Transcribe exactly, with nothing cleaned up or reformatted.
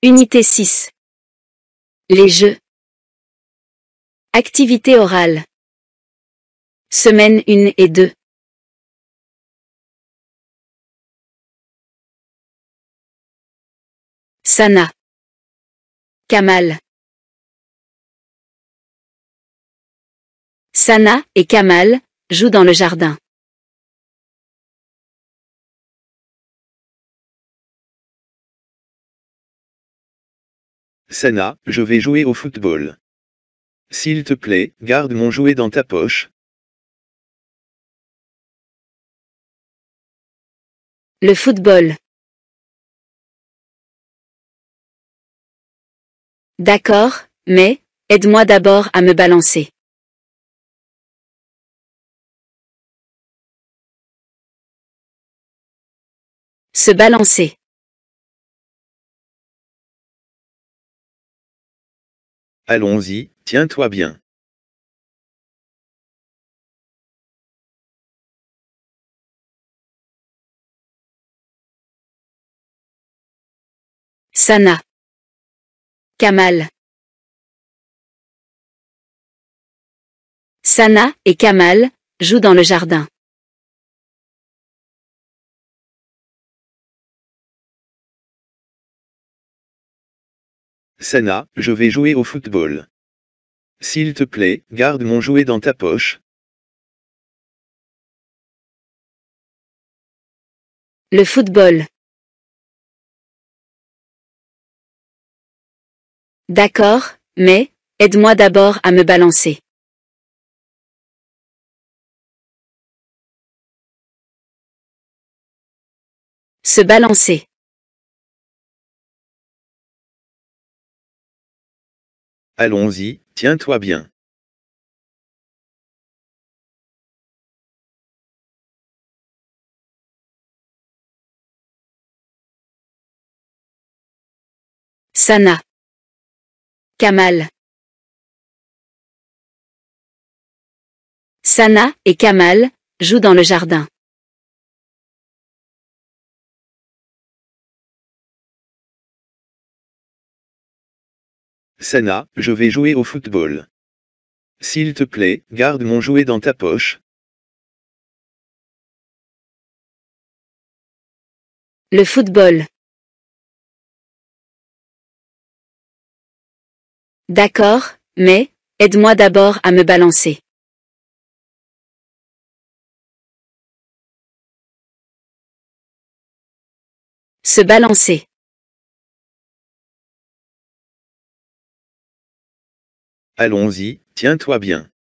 Unité six. Les jeux. Activité orale. Semaine un et deux. Sana. Kamal. Sana et Kamal jouent dans le jardin. Sana, je vais jouer au football. S'il te plaît, garde mon jouet dans ta poche. Le football. D'accord, mais, aide-moi d'abord à me balancer. Se balancer. Allons-y, tiens-toi bien. Sana. Kamal. Sana et Kamal jouent dans le jardin. Sana, je vais jouer au football. S'il te plaît, garde mon jouet dans ta poche. Le football. D'accord, mais, aide-moi d'abord à me balancer. Se balancer. Allons-y, tiens-toi bien. Sana. Kamal. Sana et Kamal jouent dans le jardin. Sana, je vais jouer au football. S'il te plaît, garde mon jouet dans ta poche. Le football. D'accord, mais, aide-moi d'abord à me balancer. Se balancer. Allons-y, tiens-toi bien.